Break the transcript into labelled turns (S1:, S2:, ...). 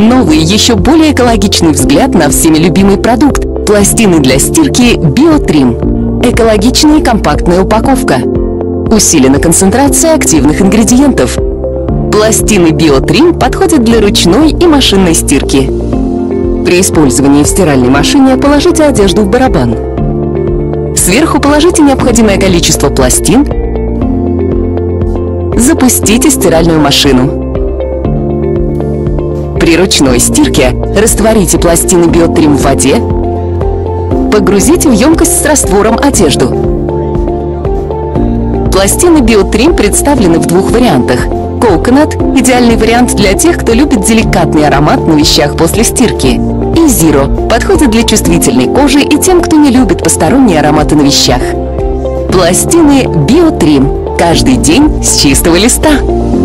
S1: Новый, еще более экологичный взгляд на всеми любимый продукт – пластины для стирки BioTrim. Экологичная и компактная упаковка. Усилена концентрация активных ингредиентов. Пластины BioTrim подходят для ручной и машинной стирки. При использовании в стиральной машине положите одежду в барабан. Сверху положите необходимое количество пластин. Запустите стиральную машину. При ручной стирке растворите пластины BioTrim в воде. Погрузите в емкость с раствором одежду. Пластины BioTrim представлены в двух вариантах. Coconut – идеальный вариант для тех, кто любит деликатный аромат на вещах после стирки. И Zero – подходит для чувствительной кожи и тем, кто не любит посторонние ароматы на вещах. Пластины BioTrim. Каждый день с чистого листа.